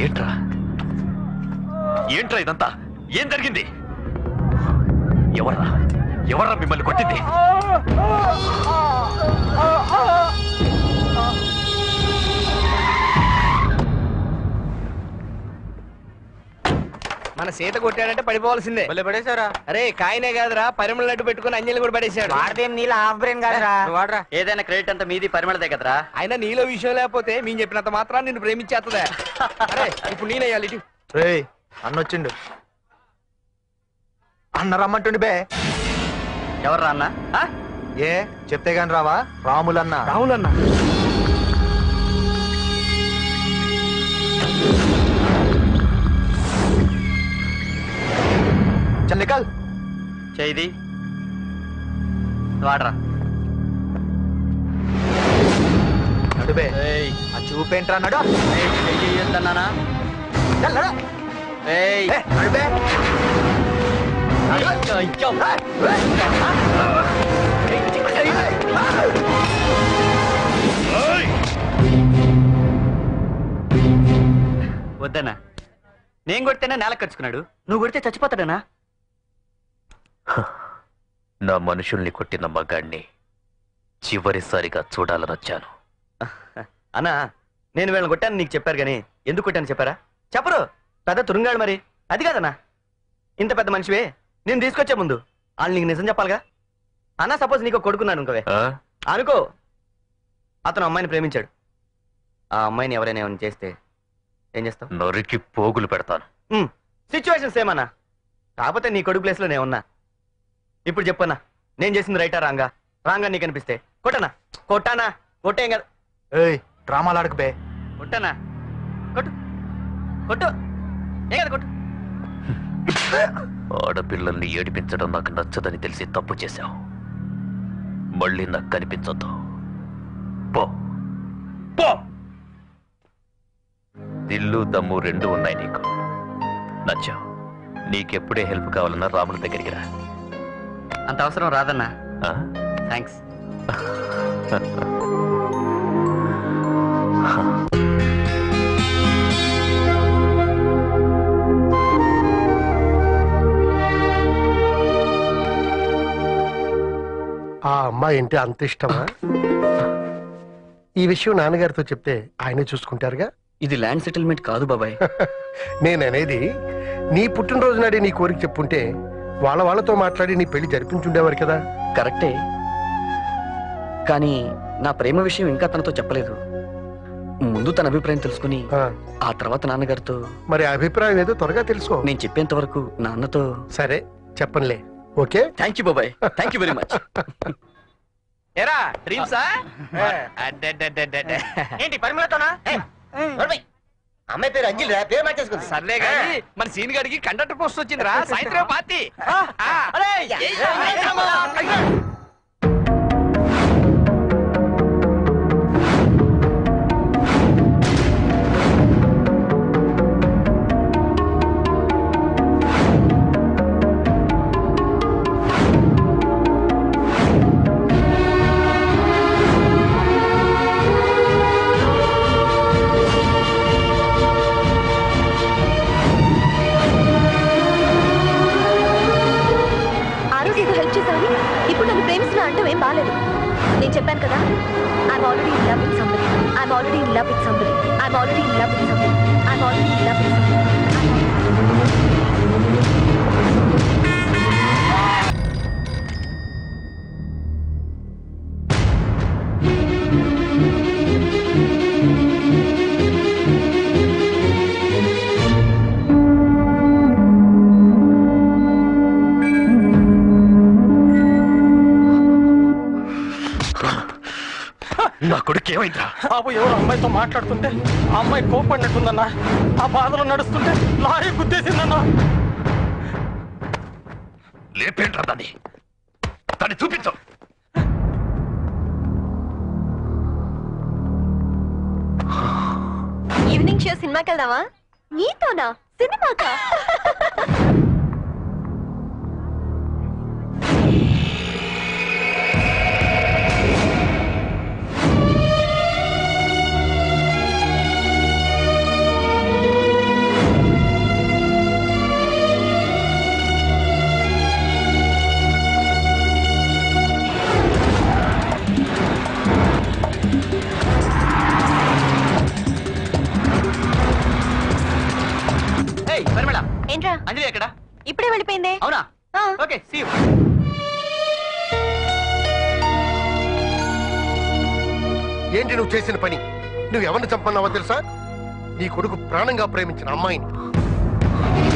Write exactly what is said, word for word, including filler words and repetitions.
ఏంట్రా ఏంట్రా ఇదంతా? ఏం జరిగింది? ఎవర్రా ఎవర్రా మిమ్మల్ని కొట్టింది? మన సీత కొట్టాడంటే పడిపోవాల్సిందే. పడేసారా? అరే కాయనే కాదురా, పరిమళ నట్టు పెట్టుకుని అంజలి కూడా పడేశాడు. వాడితే నీళ్ళ హాఫ్ బ్రెయిన్ కాదురా. ఏదైనా క్రెడిట్ అంతా మీది, పరిమళదే కదరా. అయినా నీలో విషయం లేకపోతే మేము చెప్పినంత మాత్రం నిన్ను ప్రేమించేస్తుందా? అరే ఇప్పుడు నేనేయాలి ఇటు. అన్నొచ్చిండు. అన్న రమ్మంటుండి బే. ఎవర్రా అన్న? ఏ చెప్తే గాని రావా? రాములన్న. రాములన్న చండికల్ చేయిది వాడరా. నడుబే. ఆ చూపేంట్రా అన్నాడు. చెయ్యొద్దన్నానా? నడుబే. వద్దన్నా, నేను కొడితేనే నేల ఖర్చుకున్నాడు, నువ్వు కొడితే చచ్చిపోతాడనా? నా మనుషుల్ని కొట్టిన మగాడిని చివరిసారిగా చూడాలని వచ్చాను. అన్నా, నేను వీళ్ళని కొట్టాను నీకు చెప్పారు కానీ ఎందుకు కొట్టాను చెప్పారా? చెప్పరు. పెద్ద తురుంగాడు మరి. అది కాదన్నా, ఇంత పెద్ద మనిషివే నేను తీసుకొచ్చే ముందు వాళ్ళు నీకు నిజం చెప్పాలిగా. అన్నా సపోజ్ నీకు కొడుకున్నాను అనుకోవే, అనుకో అతను అమ్మాయిని ప్రేమించాడు. ఆ అమ్మాయిని ఎవరైనా ఏమైనా చేస్తే ఏం చేస్తావు? నరికి పోగులు పెడతాను. సిచ్యువేషన్ సేమ్ అన్నా, కాకపోతే నీ కొడుకు ప్లేస్లో నేను ఉన్నా. ఇప్పుడు చెప్పన్నా, నేను చేసింది రైటా రాంగా? రాంగా నీకు అనిపిస్తే కొట్టనా? కొట్టానా? కొట్టేం కదా. ఏయ్ డ్రామాలు ఆడకపోే. కొట్టానా? కొట్టు కొట్టు ఏ కదా కొట్టు. ఆడపిల్లల్ని ఏడిపించడం నాకు నచ్చదని తెలిసి తప్పు చేశావు. మళ్ళీ నాకు కనిపించొద్దు. పో పో. దిల్లు దమ్ము రెండు ఉన్నాయి నీకు. నచ్చావు. నీకెప్పుడే హెల్ప్ కావాలన్నా రాముల దగ్గరికి రా. అంత అవసరం రాదన్నా. థ్యాంక్స్. ఆ అమ్మాయి ఏంటి అంత ఇష్టమా? ఈ విషయం నాన్నగారితో చెప్తే ఆయనే చూసుకుంటారుగా. ఇది ల్యాండ్ సెటిల్మెంట్ కాదు బాబాయ్. నేననేది నీ పుట్టినరోజు నాడే నీ కోరిక చెప్పుంటే వాళ్ళ వాళ్ళతో మాట్లాడి నీ పెళ్లి జరిపించుండేవారు కదా. కరెక్టే, కానీ నా ప్రేమ విషయం ఇంకా తనతో చెప్పలేదు. ముందు తన అభిప్రాయం తెలుసుకుని ఆ తర్వాత నాన్నగారితో. మరి అభిప్రాయం ఏదో త్వరగా తెలుసుకో. నేను చెప్పేంత వరకు నాన్నతో. సరే చెప్పనులే. ఓకే, థ్యాంక్ యూ బాబాయ్, థ్యాంక్ యూ వెరీ మచ్. ఏరా డ్రీమ్సా? ఏంటి పరిమళతోనా? అమ్మాయి పేరు అంజలి రా, పేరు మార్చేసుకుంది. సర్లే కానీ మన సీన్ గారికి కండక్టర్ పోస్ట్ వచ్చిందిరా, సాయంత్రం పార్టీ. ఇప్పుడు నన్ను ప్రేమిస్తున్నా అంటూ ఏం బాలేదు. నేను చెప్పాను కదా, I'm already in love with somebody, I'm already in love with somebody, I'm already in love with somebody, I'm already in love with somebody. నా కొడుకు ఏమైందిరా? బాబు ఎవరు అమ్మాయితో మాట్లాడుతుంటే ఆ అమ్మాయి కోపడినట్టుందన్నా. ఆ బాధలో నడుస్తుంటే లారీ గుద్దేసిందన్నా. లేపేంట్రా దాన్ని? దాన్ని చూపించు. ఈవినింగ్ షో సినిమాకి వెళ్దామా? నీతోనా? సినిమాకా? అంజలి ఎక్కడ? ఇప్పుడే వెళ్ళిపోయిందే. అవునా? ఆ. Okay, see you. ఏంటి నువ్వు చేసిన పని? నువ్వు ఎవరిని చంపన్నావో తెలుసా? నీ కొడుకు ప్రాణంగా ప్రేమించిన అమ్మాయిని.